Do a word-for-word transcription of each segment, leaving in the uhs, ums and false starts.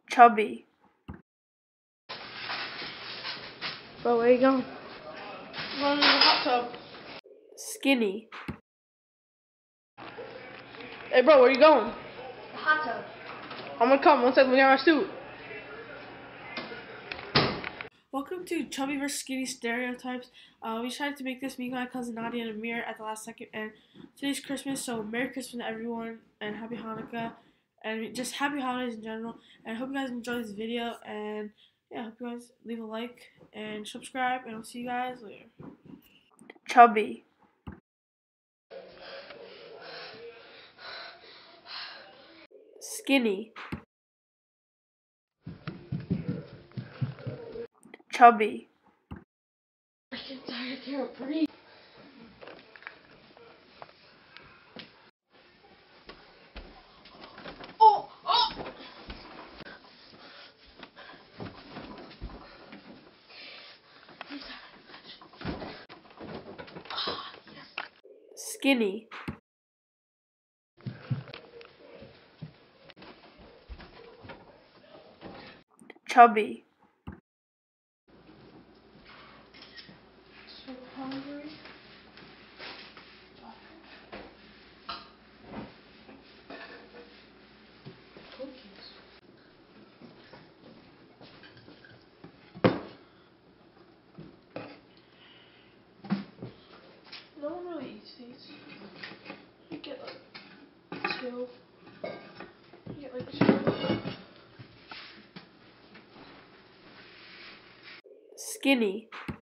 Chubby. Bro, where you going? I'm going in the hot tub. Skinny. Hey bro, where you going? The hot tub. I'm gonna come once I get my suit. Welcome to Chubby versus Skinny Stereotypes. Uh, we decided to make this, me and my cousin Nadia and Amir, at the last second, and today's Christmas, so Merry Christmas to everyone, and Happy Hanukkah, and just Happy Holidays in general, and I hope you guys enjoy this video, and yeah, I hope you guys leave a like, and subscribe, and I'll see you guys later. Chubby. Skinny. Chubby. I can't breathe. Oh! Oh! Skinny. Chubby. So hungry. Cookies. No one really eats these. You get like two. You get like two. Skinny.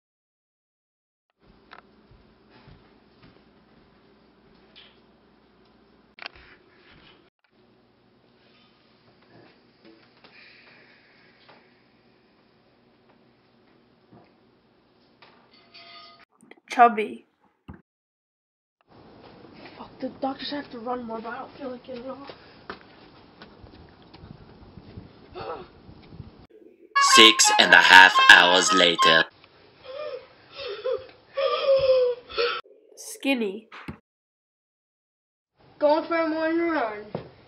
Chubby. Fuck, the doctors have to run more, but I don't feel like getting off. Six and a half hours later. Skinny. Going for a morning run.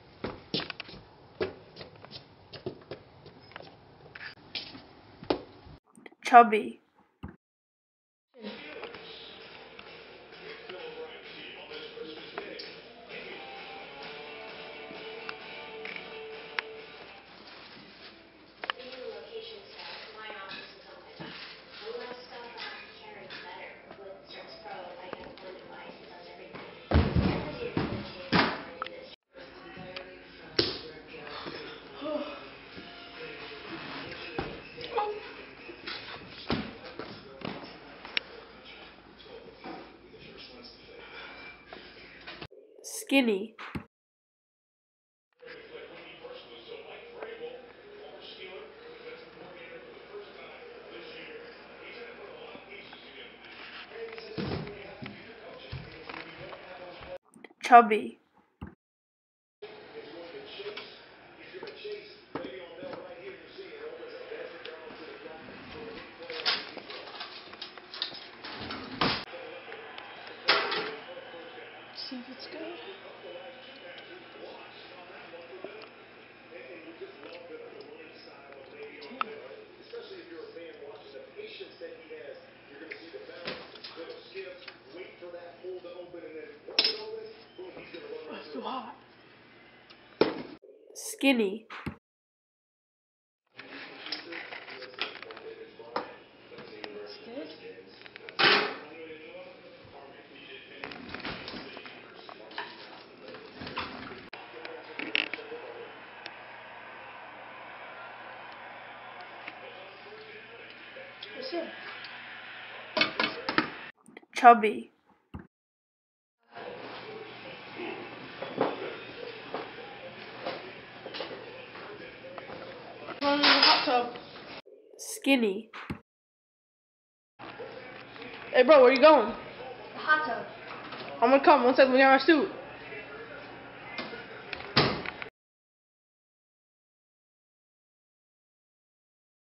Chubby. Skinny. Chubby. See if it's good. It's too hot. Skinny. It's good. What's it? Chubby. Going in the hot tub. Skinny. Hey bro, where you going? The hot tub. I'm gonna come once I get my suit.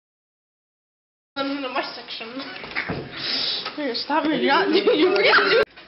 I'm in my section. Here, stop it. You're not doing. You're